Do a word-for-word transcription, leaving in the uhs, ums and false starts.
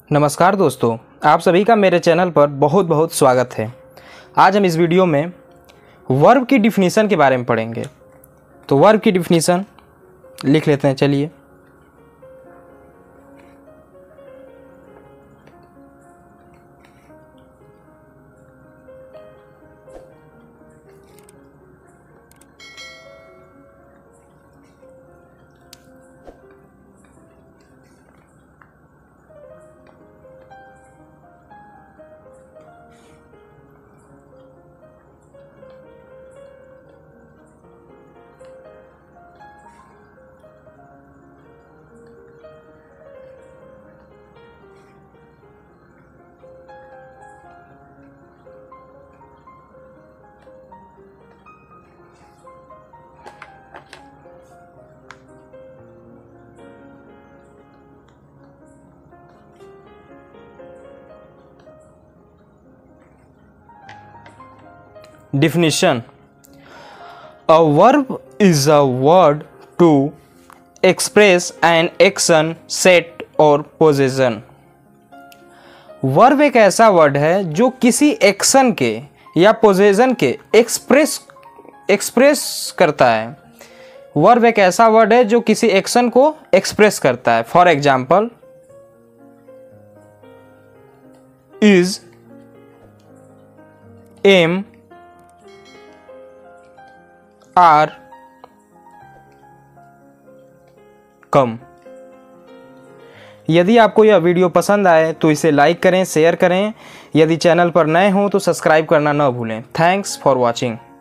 नमस्कार दोस्तों, आप सभी का मेरे चैनल पर बहुत बहुत स्वागत है। आज हम इस वीडियो में वर्ब की डिफिनीशन के बारे में पढ़ेंगे। तो वर्ब की डिफिनीशन लिख लेते हैं, चलिए। Definition: A verb is a word to express an action, set or possession. Verb एक ऐसा वर्ड है जो किसी एक्शन के या पोजेशन के एक्सप्रेस एक्सप्रेस करता है। वर्ब एक ऐसा वर्ड है जो किसी एक्शन को एक्सप्रेस करता है। For example, is, am, are, come. यदि आपको यह वीडियो पसंद आए तो इसे लाइक करें, शेयर करें। यदि चैनल पर नए हों तो सब्सक्राइब करना न भूलें। Thanks for watching.